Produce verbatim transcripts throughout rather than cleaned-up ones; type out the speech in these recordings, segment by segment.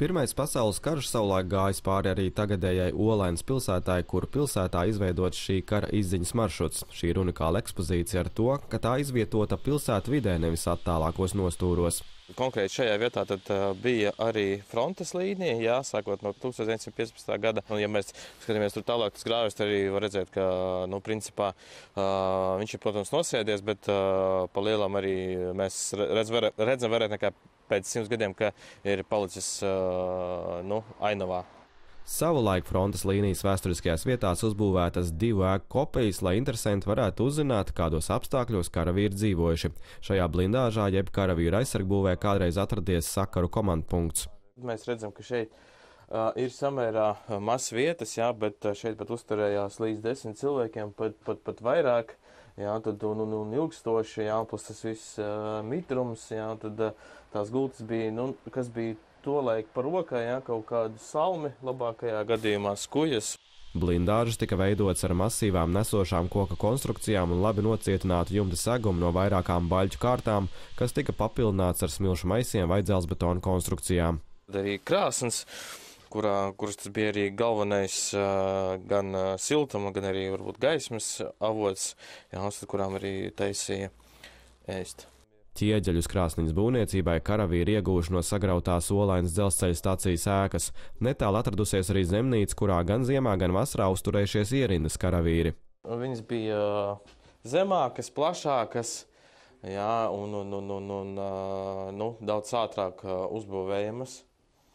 Pirmais pasaules karš savulaik gājis pāri arī tagadējai Olainas pilsētai, kur pilsētā izveidots šī kara izziņas maršruts. Šī ir unikāla ekspozīcija ar to, ka tā izvietota pilsētu vidē, nevis attālākos nostūros. Konkrēti šajā vietā tad, uh, bija arī frontes līnija, jā, sākot no tūkstoš deviņsimt piecpadsmitā gada. Un, ja mēs skatāmies tur tālāk, tas grāvis, tad arī var redzēt, ka, nu, principā, uh, viņš ir, protams, nosēdies, bet uh, pa lielam arī mēs redz, var, redzam vairāk nekā pēc simts gadiem, ka ir palicis uh, nu, ainavā. Savulaik frontes līnijas vēsturiskajās vietās uzbūvētas divu ēku kopijas, lai interesanti varētu uzzināt, kādos apstākļos karavīri dzīvojuši. Šajā blindāžā jeb karavīru aizsargbūvē kādreiz atradies sakaru komandpunkts. Mēs redzam, ka šeit uh, ir samērā maz vietas, jā, bet šeit pat uzturējās līdz desmit cilvēkiem, pat, pat, pat vairāk. Jā, tad un, un, un ilgstoši, jā, plus tas viss uh, mitrums, jā, tad uh, tās gultas bija, nu, kas bija tolaik par rokai, jā, kaut kādu salmi, labākajā gadījumā skujas. Blindāžas tika veidotas ar masīvām nesošām koka konstrukcijām un labi nocietinātu jumta segumu no vairākām baļķu kārtām, kas tika papildināts ar smilšu maisiem vai dzelzbetona konstrukcijām. Tad arī krāsns, kurā, kuras tas bija arī galvenais uh, gan uh, siltuma, gan arī varbūt gaismas avots, jā, kurām arī taisīja ēst. Ķieģeļus krāsniņas būvniecībai karavīri ieguvuši no sagrautās Olainas dzelzceļa stacijas ēkas. Netālu atradusies arī zemnīca, kurā gan ziemā, gan vasarā uzturējušies ierindas karavīri. Viņas bija zemākas, plašākas, jā, un, un, un, un, un nu, daudz ātrāk uzbūvējamas.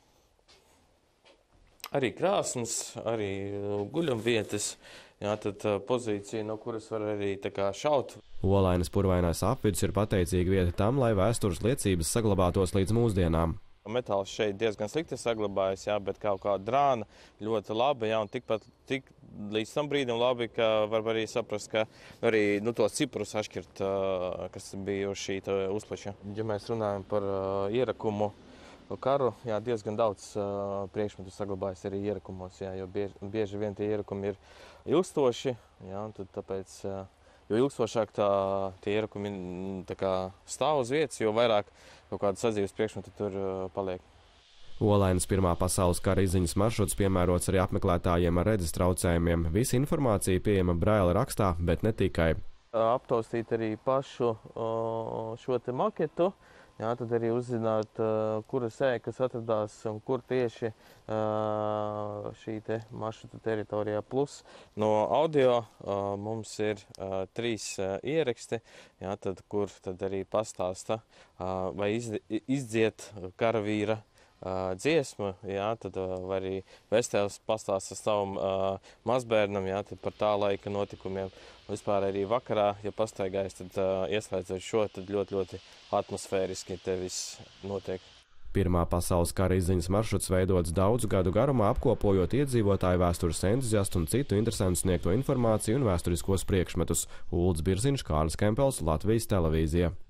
Arī krāsnes, arī guļamvietas, jā, tad pozīcija, no kuras var arī tā kā šaut. Olainas purvainais apvidus ir pateicīga vieta tam, lai vēstures liecības saglabātos līdz mūsdienām. Metāls šeit diezgan slikti saglabājas, jā, bet kaut kā drāna ļoti labi, jā, un tikpat tik līdz tam brīdim labi, ka var arī saprast, ka arī, nu, tos ciprus atšķirt, kas bija uz šī uzplaša. Ja mēs runājam par uh, ierakumu karu, jā, diezgan daudz uh, priekšmetu saglabājas arī ierakumos, jā, jo bieži, bieži vien tie ierakumi ir ilgstoši, jā, un tad tāpēc, uh, jo ilgstošāk tā, tie ierakumi tā kā stāv uz vietas, jo vairāk kaut kādu sadzīves priekšmetu tur uh, paliek. Olainas Pirmā pasaules kara izziņas maršruts piemērots arī apmeklētājiem ar redzes traucējumiem. Visa informācija pieejama braila rakstā, bet ne tikai. Aptaustīt arī pašu uh, šo te maketu. Jā, tad arī uzzināt, uh, kuras ēkas atradās un kur tieši uh, šī te maršruta teritorijā. Plus no audio uh, mums ir uh, trīs uh, ieraksti, jā, tad, kur tad arī pastāsta uh, vai iz, izdziet karavīra uh, dziesmu, jā, tad uh, vai arī Vestēvs pastāsta savam uh, mazbērnam, jā, tad par tā laika notikumiem. Vispār arī vakarā, ja pastaigājas, tad uh, ieslēdzot šo, tad ļoti, ļoti atmosfēriski te viss notiek. Pirmā pasaules kara izziņas maršruts veidots daudzu gadu garumā, apkopojot iedzīvotāju vēstures entuziastu un citu interesantu sniegto informāciju un vēsturiskos priekšmetus. Ulds Birziņš, Kārlis Kempels, Latvijas televīzija.